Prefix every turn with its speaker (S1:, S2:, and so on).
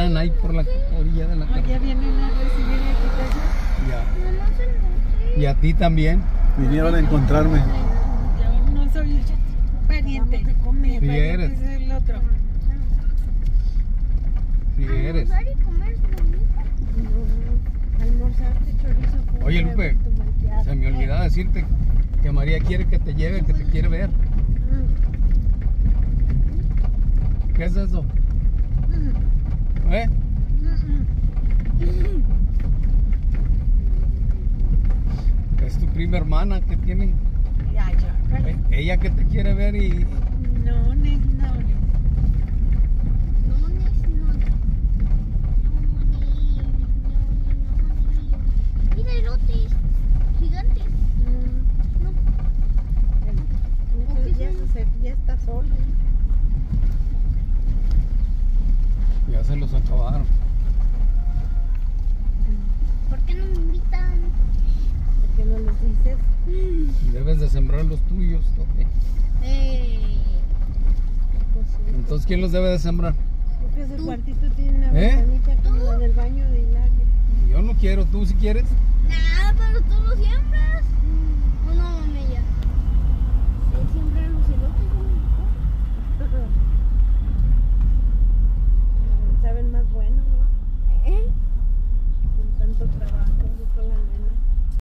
S1: están ahí por la orilla de la
S2: Ya vienen a recibir
S1: Ya. Y a ti también.
S3: Vinieron a encontrarme.
S2: Yo no soy pariente. Mi
S1: Sí
S2: pariente
S1: eres.
S2: es el otro.
S1: Sí eres.
S4: Almorzar y comer
S2: No, almorzarte chorizo con
S1: Oye,
S2: huevo
S1: Lupe,
S2: malteado.
S1: se me olvidaba decirte que María quiere que te lleve, que te quiere ver. ¿Qué es eso? ¿Eh? Es tu prima hermana que tiene.
S2: Ya,
S1: Ella que te quiere ver y...
S2: No, no.
S4: Mira elotes gigantes.
S2: Entonces ya está solo.
S1: Ya se los acabaron.
S4: ¿Por qué no me invitan?
S2: ¿Por qué no les dices?
S1: Debes de sembrar los tuyos, Tote.
S2: Pues sí.
S1: Entonces, ¿quién los debe de sembrar?
S2: Porque ese cuartito tiene una
S1: ¿Eh?
S2: ventanita como la del baño de Hilario.
S1: Yo no quiero, ¿tú si quieres?
S4: Nada, pero tú lo siembras.